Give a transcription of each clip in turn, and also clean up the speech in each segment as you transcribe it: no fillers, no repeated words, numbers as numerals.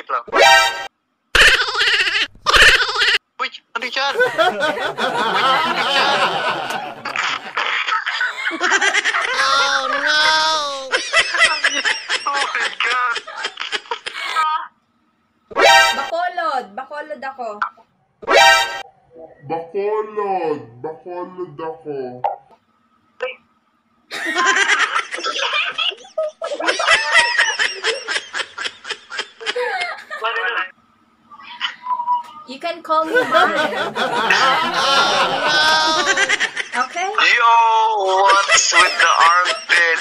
wait lang. Uy, ano dyan? Oh no! Oh my God! Bacolod ako. Bacolod ako. You can call me mine. Okay? Yo, what's with the armpit?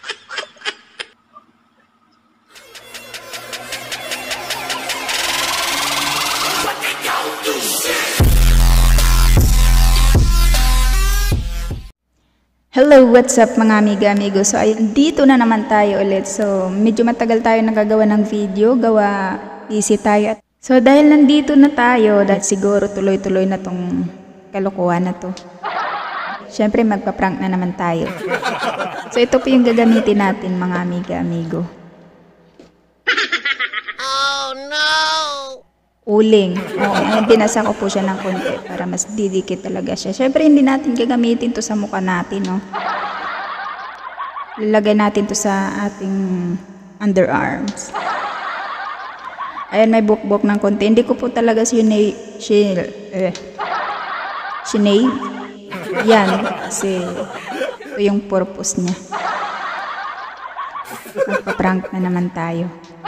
Hello, what's up mga amiga-amigo? So, ayun, dito na naman tayo ulit. So, medyo matagal tayo nagagawa ng video, busy tayo. So, dahil nandito na tayo, dahil siguro tuloy-tuloy na tong kalokohan na to. Siyempre, magpa-prank na naman tayo. So, ito po yung gagamitin natin mga amiga-amigo. Oh no! Uling. Oo, binasa ko po siya ng konti para mas didikit talaga siya. Siyempre, hindi natin gagamitin to sa mukha natin, no? Lalagay natin to sa ating underarms. Ayan, may bukbok ng konti. Hindi ko po talaga sinave. Yan, kasi ito yung purpose niya. Magpa-prank na naman tayo.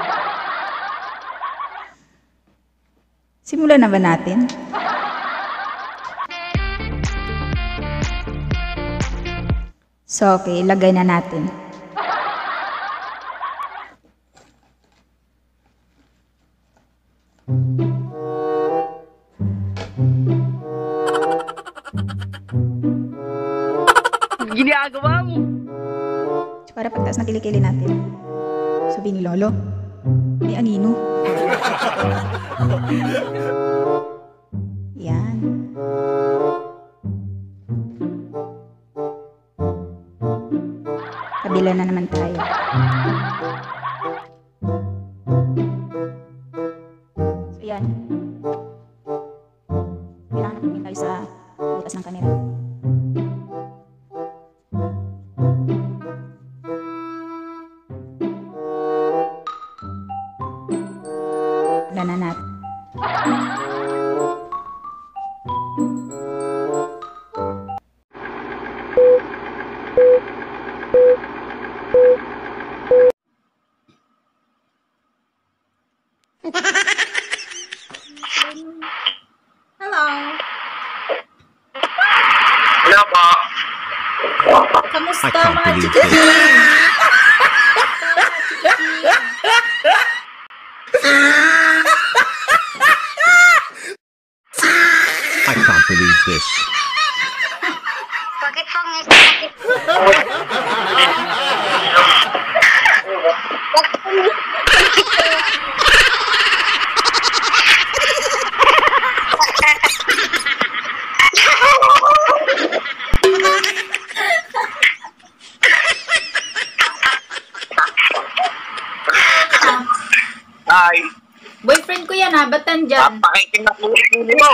Simulan na ba natin? So, okay, ilagay na natin. Ginagawa mo! So, para pagtaas na kilikili natin. Sabi ni Lolo, may anino. Yan. Kabila na naman tayo. So, yan. Kailangan natin tayo sa butas ng kamera. Wala na natin. Hello. Wala pa. Kamusta I can't mga believe chikitin? I can't believe this. Bakit pangit? Hi. Boyfriend ko yan ha, ba't nandyan? Papakitin na po mo.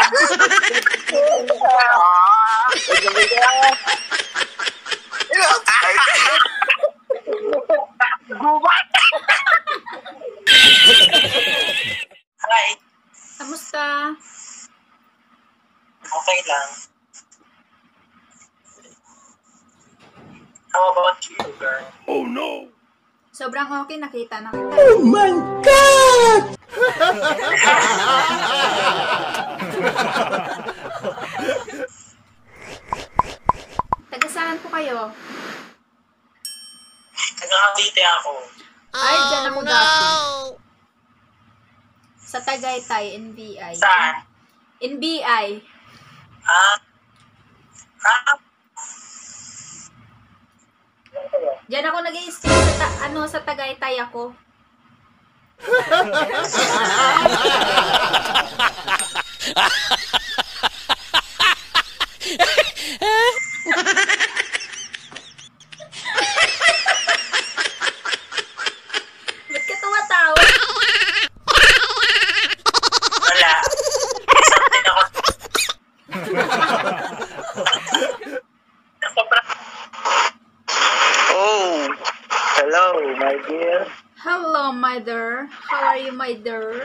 Hi. Kamusta? Okay lang. How about you, girl? Oh no! Sobrang okay, nakita na kita. Oh my God! Taga saan po kayo? Nagkakabite ako. Ay, dyan ako dati. Sa Tagaytay, NBI. Saan? NBI. Ah? Ah? Diyan ako nag-i-stay sa Tagaytay ako. Ba't ka tumatawa? How are you, my dear?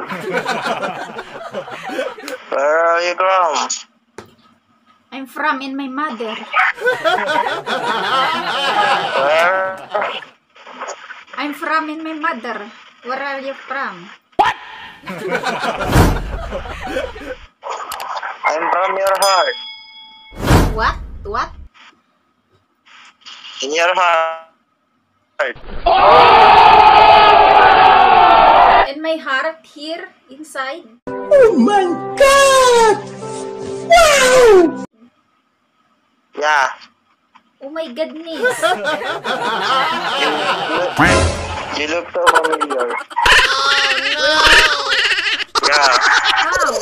Where are you from? I'm from in my mother. Where? I'm from in my mother. Where are you from? I'm from your heart. What? What? In your heart. In my heart here, inside. Oh my god! Wow! Yeah. Oh my goodness. You look so familiar. Yeah. How?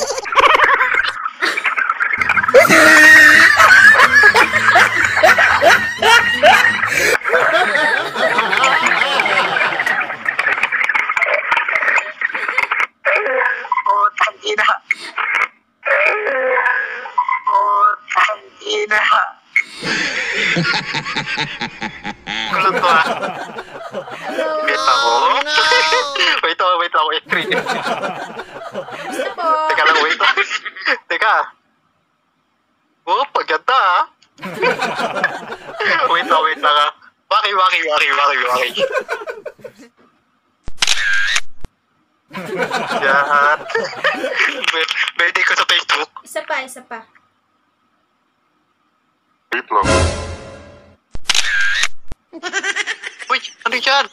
Oh, tangina. Oh, tangina. Kulang ko ah. Hello. Wait ako. Wait ako, screen. Gusto po. Teka lang, wait. Teka. Oh, paganda ah. Wait lang ah. Waki. Jahat. Birthday ko sa Facebook. Isa pa. Wait lang. Uy, ano yan?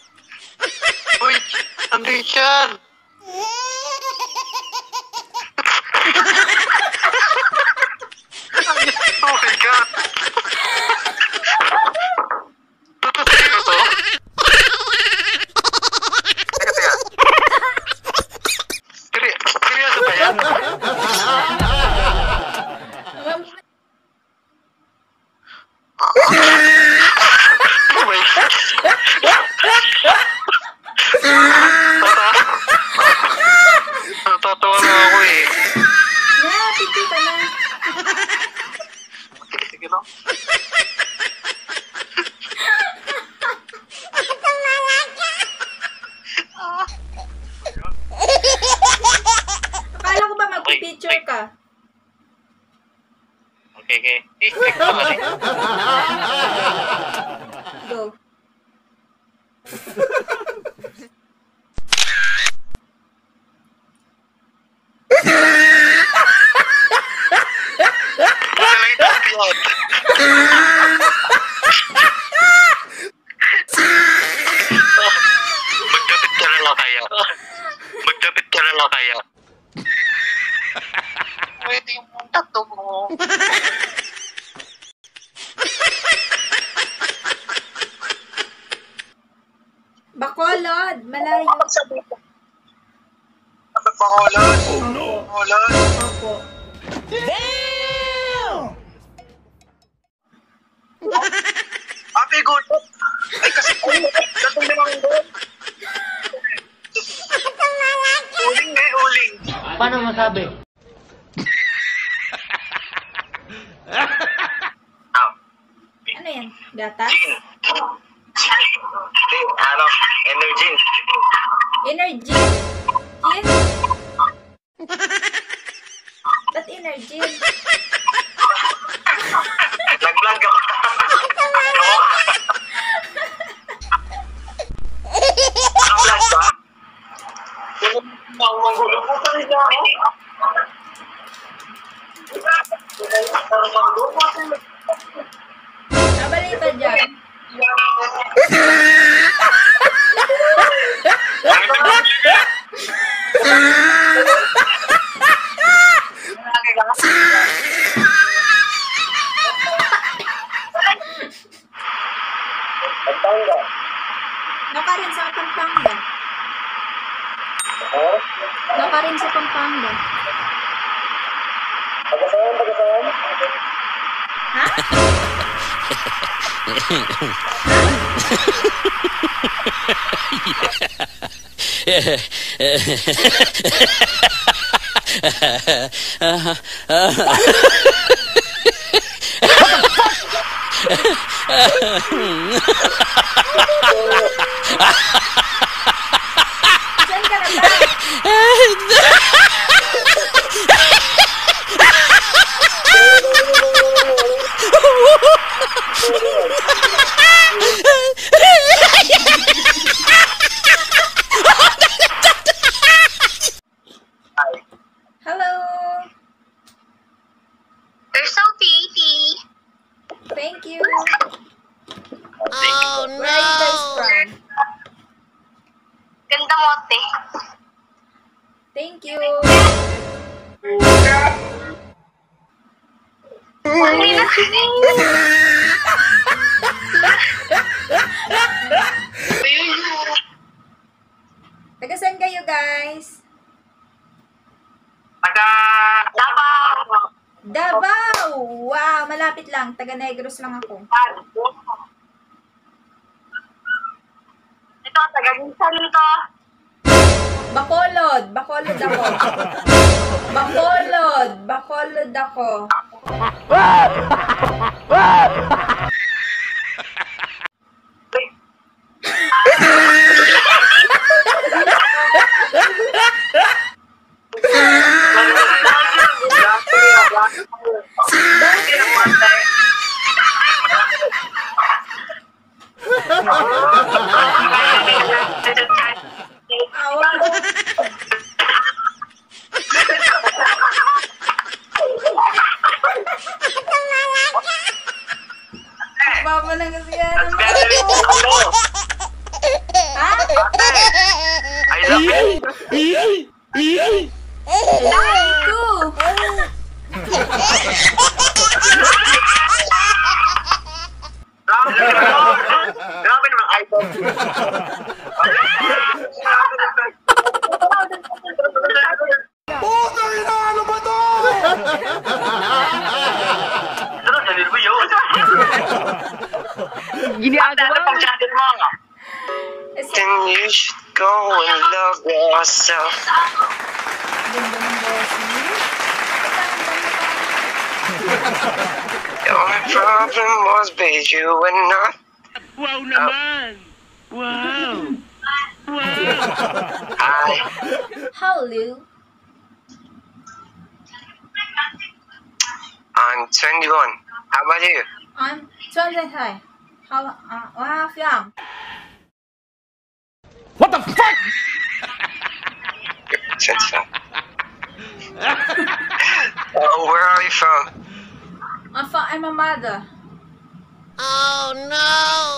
Oh my God. Totoo to? Teka. Seryoso ba yan? Oh my God. Natatawa na ako eh. Yeah, pipi ka na. Sige lang. Akala ko ba magpipicture ka? Okay. Stick pa kasi. Go. Malay na yun. Magdapit ka na lang kaya. Pwede yung tattoo mo. Bacolod, malayo. Bacolod. Opo. Ate, good. Ay, kasi datong limang doon. Uling. Paano masabi? Ano yan? Gatas? Gin. Energy. Energy? Gin? Ba't energy? Nag-vlog ako. Nag-vlog ba? Magulo po talaga ako. Nabalita dyan. Naka rin sa Pampanga. Naka rin sa Pampanga. Ha? Saan ka Hello. You're so pretty. Thank you. Oh Where are you guys no! from? Ganda mo, ate. Thank you. Hindi na. Taga saan kayo guys? Davao. Davao! Wow, malapit lang. Taga Negros lang ako. Ito, taga-ginsan to. Bacolod! Bacolod ako. Bacolod! Bacolod ako. Awa ko. Baba na kasi yan. Ha? I love you. Ay, ko. Grabe naman, idol. Ano ba to? Ano, ganun mo yun? Ginagawa mo. Pag-chatted mo nga. Then you should go and love yourself. Ganda ng boss niyo. The only problem was, babe, you were not. Wow naman! Wow! Hi. Hello. I'm 21. How about you? I'm 25. How young? What the fuck? 25. Where are you from? I'm a mother. Oh no!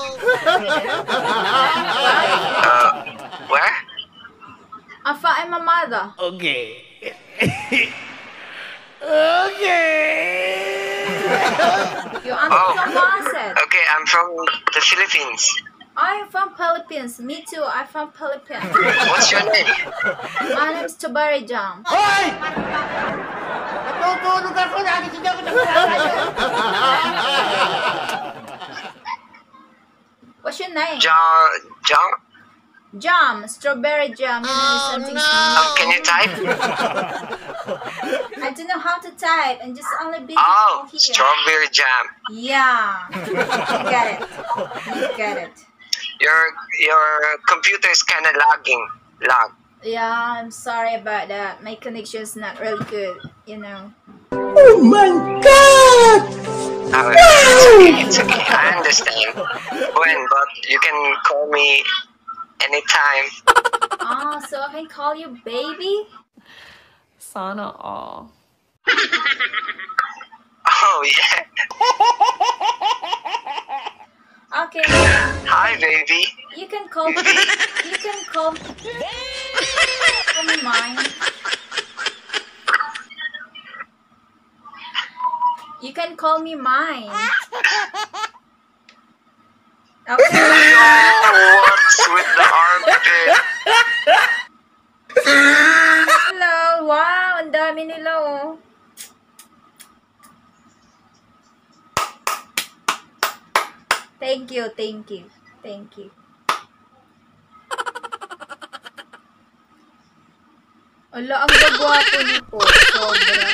Where? I'm a mother. Okay. You understand what I said? Okay, I'm from the Philippines. I'm from Philippines. Me too. I'm from Philippines. What's your name? My name is Tubari Jam. Hoy! Natutulog ako, nagising ako, nakakalayo. What's your name? John? Jam. Strawberry jam. You know, something Can you type? I don't know how to type and just only be Oh, here. strawberry jam. Yeah. You get it. You get it. Your computer is kind of lagging. Yeah, I'm sorry about that. My connection's not real good, you know. Oh my god! It's okay. I understand. But you can call me anytime. Oh, so I can call you baby? Sana all. Oh yeah. Okay. Hi, baby. You can call me. You can call me mine. You can call me mine. Okay. What's with the armpit? Hello. Wow, ang dami nila oh. Thank you, thank you, thank you. Ala, ang gagwapo niyo po. Sobra.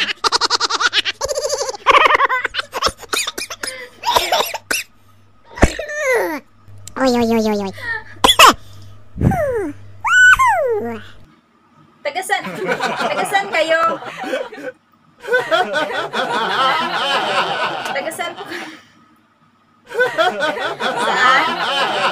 Oy, oy, oy, oy, oy. Tagasan. Tagasan kayo. Tagasan po. Saan?